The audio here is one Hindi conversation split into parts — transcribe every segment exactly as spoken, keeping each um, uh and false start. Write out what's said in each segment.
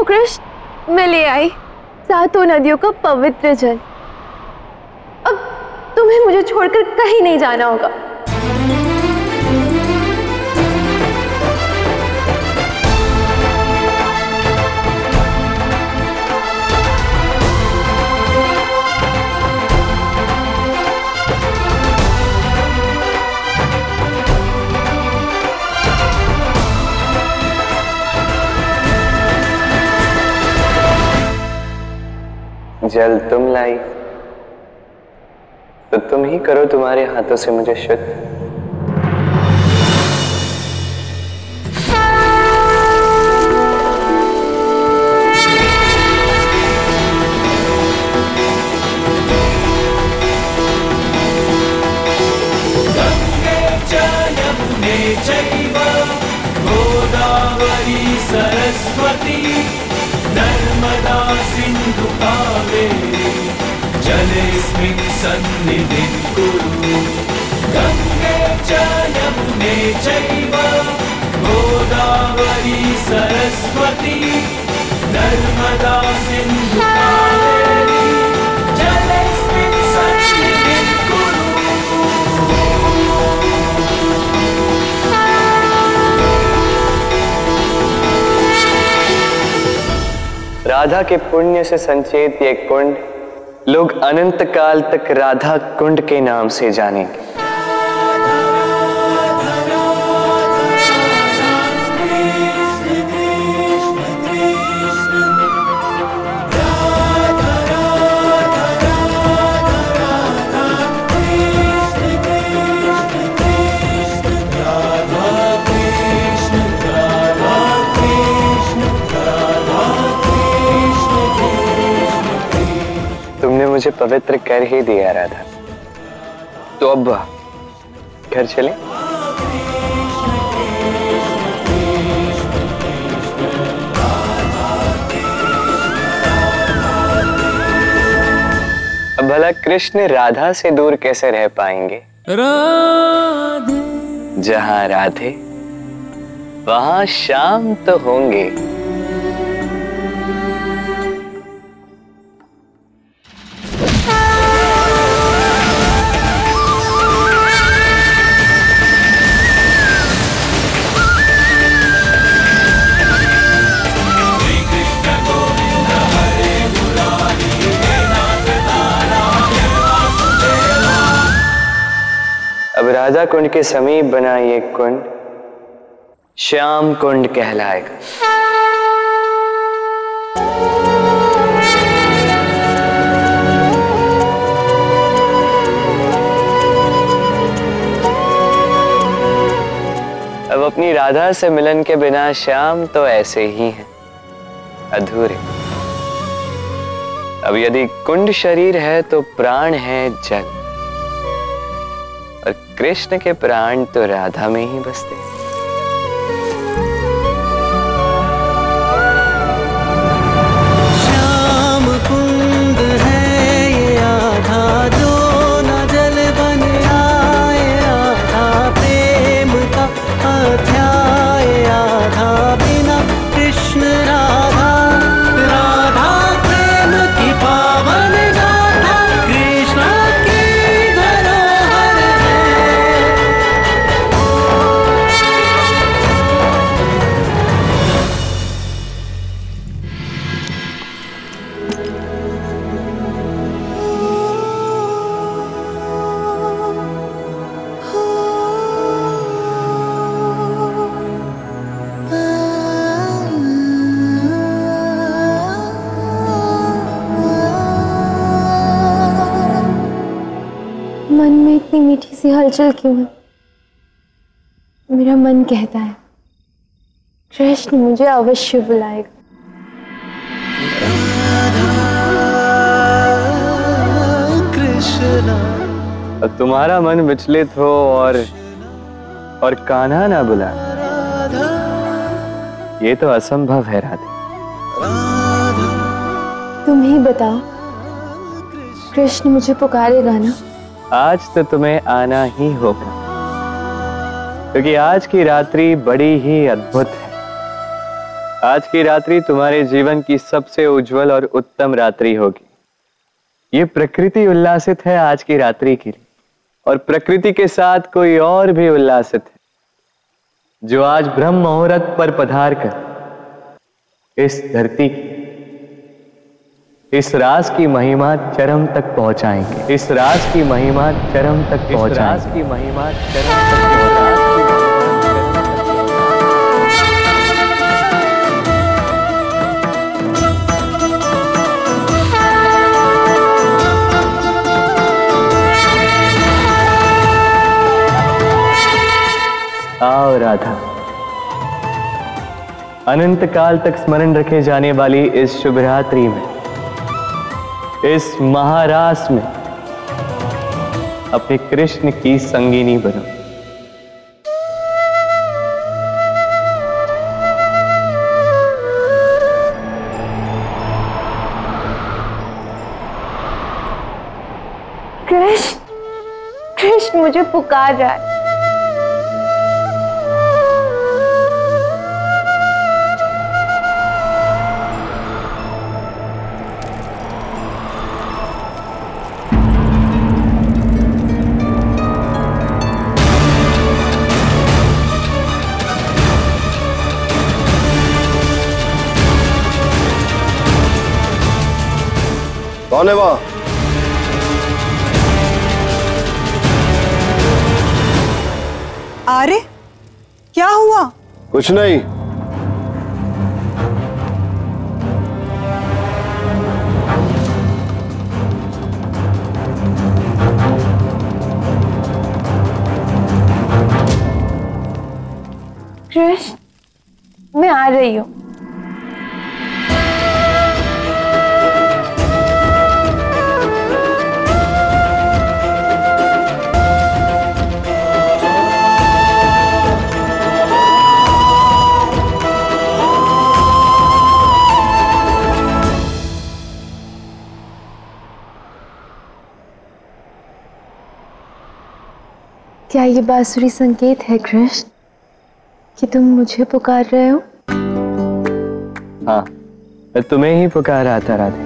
कृष्ण, मैं ले आई सातों नदियों का पवित्र जल। अब तुम्हें मुझे छोड़कर कहीं नहीं जाना होगा। जल तुम लाई तो तुम ही करो तुम्हारे हाथों से मुझे शुद्ध। गंगे च यमुने चैव गोदावरी सरस्वती नर्मदा सिंधु कावेरी जलेस्मिन् सन्निधिं कुरु। गंगे च यमुने चैव गोदावरी सरस्वती नर्मदा सिंधु कावेरी जलेस्मिन् सन्निधिं कुरु। राधा के पुण्य से संचेत ये कुंड लोग अनंत काल तक राधा कुंड के नाम से जानेंगे। तुमने मुझे पवित्र कर ही दिया राधा, तो अब घर चले। अब भला कृष्ण राधा से दूर कैसे रह पाएंगे? राधे जहां राधे वहां श्याम तो होंगे। अब राधा कुंड के समीप बना ये कुंड श्याम कुंड कहलाएगा। अब अपनी राधा से मिलन के बिना श्याम तो ऐसे ही हैं, अधूरे। अब यदि कुंड शरीर है तो प्राण है जल, और कृष्ण के प्राण तो राधा में ही बसते हैं। श्याम कुंड है ये आधा जो न जल बन आए, आधा प्रेम का अध्याय, आधा बिना कृष्ण राधा, राधा प्रेम की पावन गाथा कृष्ण की धरोहर है। मन में इतनी मीठी सी हलचल क्यों है? मेरा मन कहता है कृष्ण मुझे अवश्य बुलाएगा। कृष्णा अब तुम्हारा मन विचलित हो और और कान्हा ना बुला, ये तो असंभव है राधे। तुम ही बताओ, कृष्ण मुझे पुकारेगा ना? आज तो तुम्हें आना ही होगा, क्योंकि आज की रात्रि बड़ी ही अद्भुत है। आज की रात्रि तुम्हारे जीवन की सबसे उज्जवल और उत्तम रात्रि होगी। ये प्रकृति उल्लासित है आज की रात्रि के लिए, और प्रकृति के साथ कोई और भी उल्लासित है, जो आज ब्रह्म मुहूर्त पर पधार कर इस धरती की इस रास की महिमा चरम तक पहुंचाएंगे। इस रास की महिमा चरम तक पहुंचाएंगे। इस रास की महिमा चरम तक पहुंचाएंगे। आओ राधा, अनंत काल तक स्मरण रखे जाने वाली इस शुभ रात्रि में, इस महारास में अपने कृष्ण की संगिनी बनो। कृष्ण, कृष्ण मुझे पुकार रहा है। कौन है वो? अरे क्या हुआ? कुछ नहीं। कृष्ण, मैं आ रही हूँ। क्या ये बांसुरी संकेत है कृष्ण कि तुम मुझे पुकार रहे हो? हाँ, मैं तुम्हें ही पुकार रहा था राधे।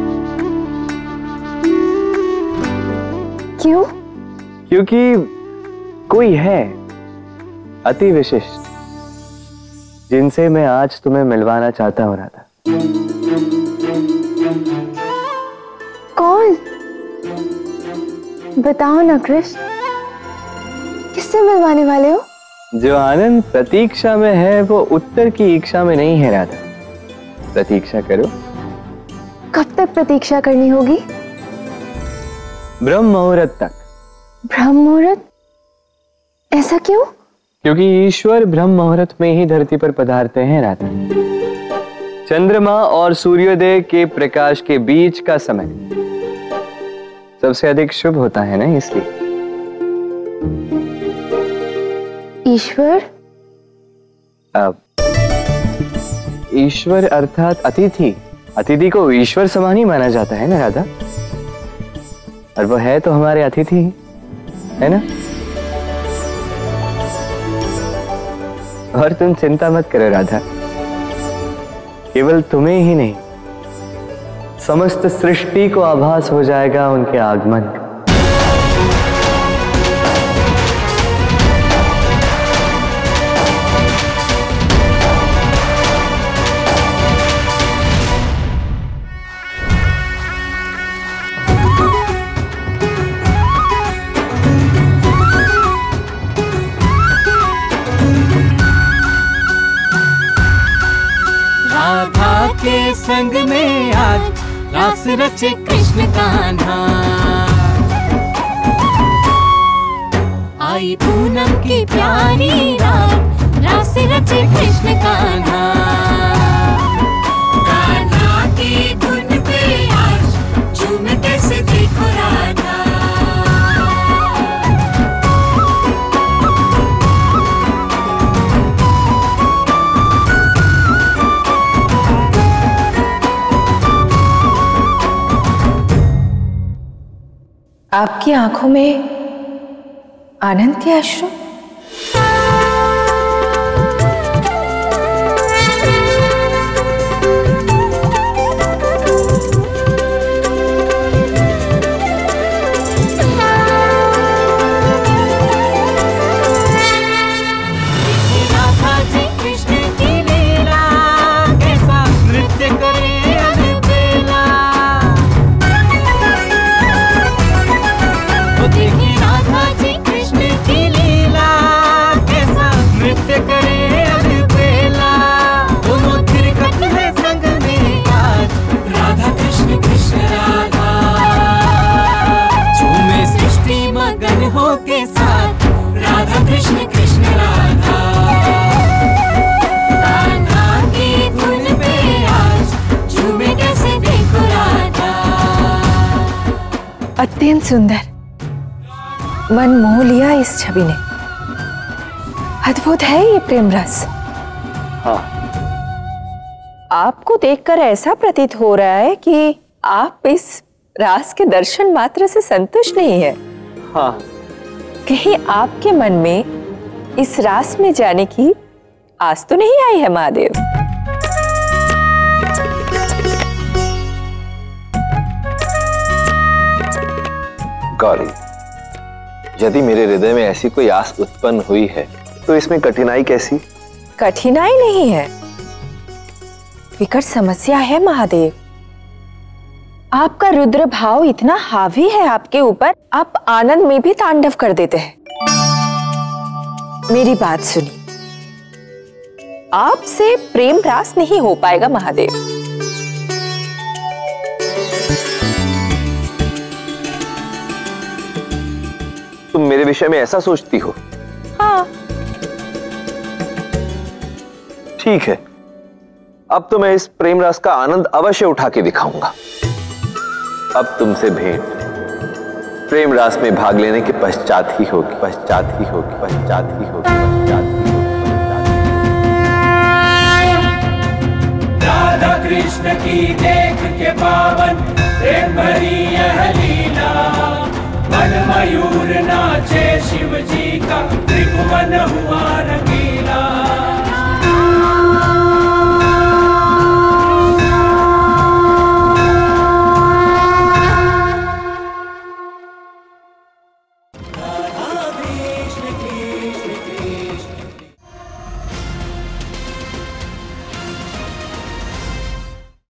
क्यों? क्योंकि कोई है अति विशिष्ट जिनसे मैं आज तुम्हें मिलवाना चाहता हूं राधा। कौन? बताओ ना कृष्ण, किससे मिलवाने वाले हो? जो आनंद प्रतीक्षा में है वो उत्तर की इच्छा में नहीं है राधा। प्रतीक्षा करो। कब तक प्रतीक्षा करनी होगी? ब्रह्म मुहूर्त तक। ब्रह्म मुहूर्त? ऐसा क्यों? क्योंकि ईश्वर ब्रह्म मुहूर्त में ही धरती पर पधारते हैं राधा। चंद्रमा और सूर्योदय के प्रकाश के बीच का समय सबसे अधिक शुभ होता है ना, इसलिए। ईश्वर? अब ईश्वर अर्थात अतिथि। अतिथि को ईश्वर समान ही माना जाता है ना राधा, और वो है तो हमारे अतिथि ही, है ना। और तुम चिंता मत करो राधा, केवल तुम्हें ही नहीं समस्त सृष्टि को आभास हो जाएगा उनके आगमन का। के संग में आज रास रचे कृष्ण कान्हा, आई पूनम की प्यारी रात, रास रचे कृष्ण कान्हा। कान्हा की धुन पे आज झूम कैसे देखो राधा। आपकी आंखों में आनंद के अश्रु? राधा जी कृष्ण की लीला, कैसा नृत्य करे अलबेला, दोनों थिरकत है संग में आज, राधा कृष्ण कृष्ण राधा, झूमे सृष्टि मगन हो के साथ, राधा कृष्ण कृष्ण राधा, राधा की धुन पे आज झूमे कैसे देखो राधा। अत्यंत सुंदर, मन मोह लिया इस छवि ने। अद्भुत है ये प्रेम रस। हाँ। आपको देखकर ऐसा प्रतीत हो रहा है कि आप इस रास के दर्शन मात्र से संतुष्ट नहीं है। हाँ। कहीं आपके मन में इस रास में जाने की आस तो नहीं आई है महादेव? गौरी, यदि मेरे हृदय में ऐसी कोई आस उत्पन्न हुई है तो इसमें कठिनाई कैसी? कठिनाई नहीं है, विकट समस्या है महादेव। आपका रुद्र भाव इतना हावी है आपके ऊपर, आप आनंद में भी तांडव कर देते हैं। मेरी बात सुनिए, आपसे प्रेम रास नहीं हो पाएगा महादेव। तुम मेरे विषय में ऐसा सोचती हो? हाँ। ठीक है, अब तो मैं इस प्रेम रस का आनंद अवश्य उठा के दिखाऊंगा। अब तुमसे भेंट प्रेम रास में भाग लेने के पश्चात ही होगी, पश्चात ही होगी, पश्चात ही होगी, पश्चात ही होगी। राधा कृष्ण की देख के पावन प्रेम भरी यह लीला, वन मयूर नाचे शिव जी का त्रिभुवन हुआ रंगीला।